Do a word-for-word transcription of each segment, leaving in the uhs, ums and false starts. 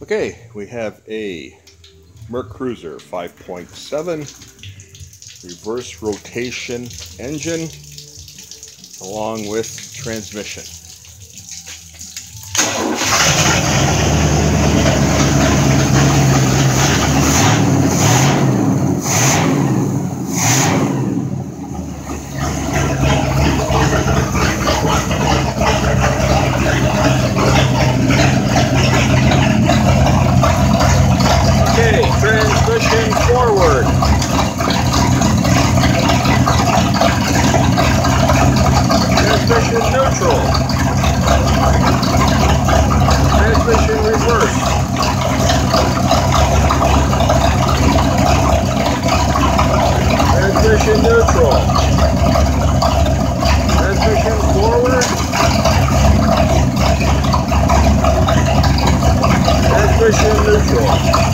Okay, we have a Mercruiser five point seven reverse rotation engine along with transmission. Transmission forward. Transmission neutral. Transmission reverse. Transmission neutral. Transmission forward. Transmission neutral.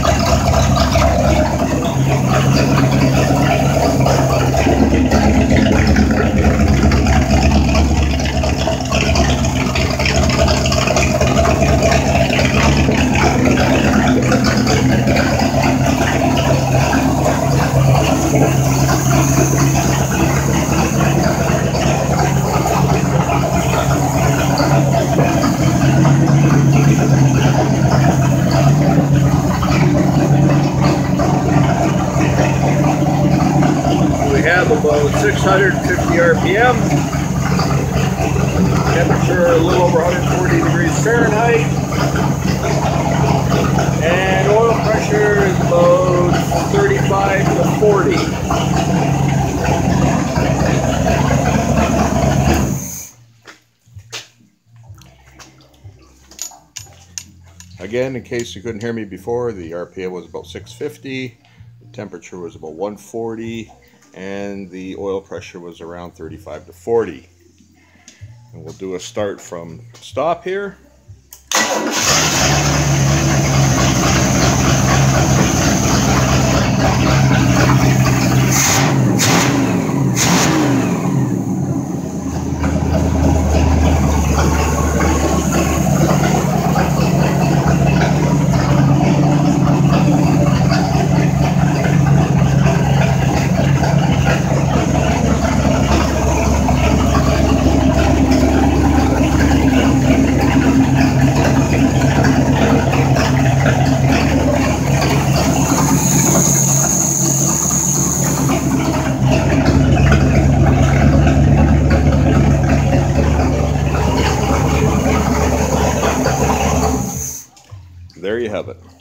We have about six hundred fifty R P M, temperature a little over one hundred forty degrees Fahrenheit, and oil pressure is about thirty-five to forty. Again, in case you couldn't hear me before, the R P M was about six fifty, the temperature was about one forty, and the oil pressure was around thirty-five to forty. And we'll do a start from stop here. There you have it.